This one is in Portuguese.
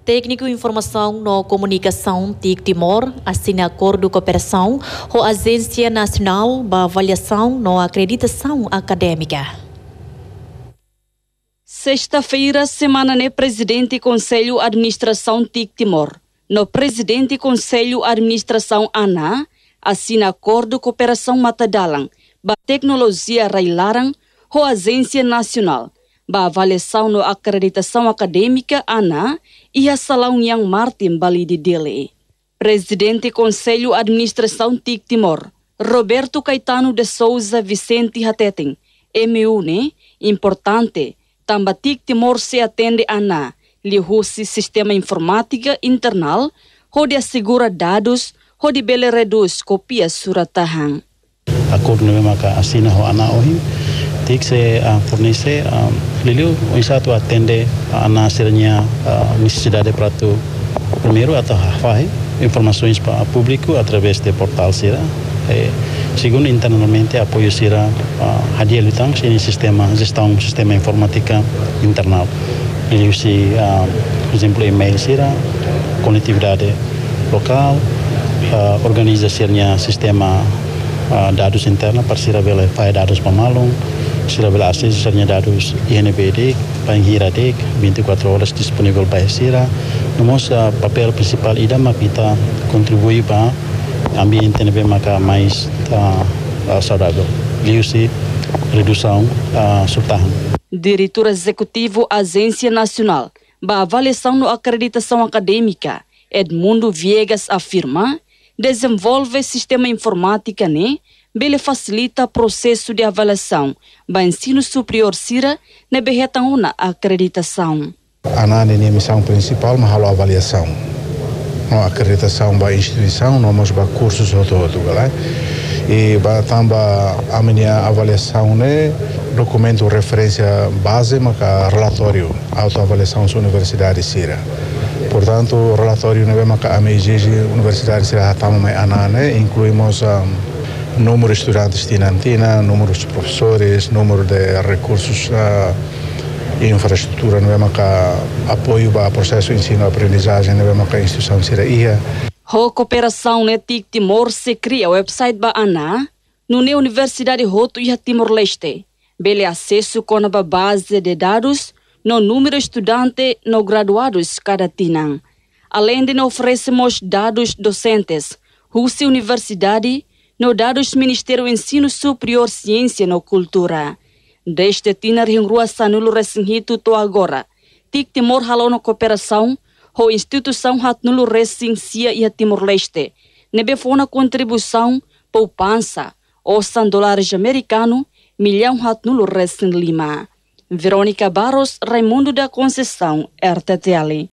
Técnico Informação no Comunicação TIC-Timor assina acordo de cooperação com a Agência Nacional de Avaliação no Acreditação Acadêmica. Sexta-feira, semana no Presidente Conselho Administração TIC-Timor. No Presidente Conselho Administração ANA, assina acordo de cooperação matadalang ba tecnologia railarang com a Agência Nacional ba avaliação no Acreditação Acadêmica ANA e a Salão Yang Martin Bali de Dele. Presidente Conselho Administração TIC-Timor, Roberto Caetano de Souza Vicente Hateting, MUNE, importante, também TIC-Timor se atende ANA, lihusi sistema informática internal, onde assegura dados, onde bele reduz cópias suratahang. Acordo no maka assina ho ANA ohim, TIC se fornece Liliu, o Estado atende a nascernya necessidade para tu primeiro atau faz informações para o público através do portal Sira. Segundo, internamente apoio Sira hadia lutang sini sistema gestão sistema informática internal. Liliu se, por exemplo, e-mail Sira, conectividade local, organiza Sirnya sistema dados interna para Sira vele faz dados pamalong. Sira bela acesso a dados INBD, Pangira DEC, 24 horas disponível para Sira. Nosso papel principal idama kita contribui para ambiente nebe maka mais saudável. Liu-se redução surtahan. Diretor Executivo Agência Nacional ba avaliação no Acreditação Acadêmica, Edmundo Viegas afirma, desenvolve sistema informática bele facilita o processo de avaliação ba ensino superior Sira ne berretão na acreditação. A missão principal é a avaliação. A acreditação da instituição, nós ba cursos todo, e também a minha avaliação documento referência base, mas relatório autoavaliação da Universidade Sira. Portanto, o relatório não é a Universidade Sira também incluímos número de estudantes de Nantina, número de professores, número de recursos e infraestrutura, não é apoio para o processo de ensino-aprendizagem, não é a instituição Siraia. A cooperação na TIC-Timor se cria o website da ANA, no Universidade Roto e Timor-Leste. Bele acesso com a base de dados, no número de estudantes no graduados cada tinang. Além de oferecemos dados docentes, Rússia Universidade, no dados Ministério Ensino Superior Ciência e Cultura. Deste tinar em rua Sanulo Resinhito to agora. TIC-Timor halou na cooperação, a instituição Hatnulo Resin-Cia e Timor-Leste. Nebe foi uma contribuição, poupança, ou $100 americano, milhão Hatnulo Resin Lima. Verônica Barros, Raimundo da Conceição, RTTL.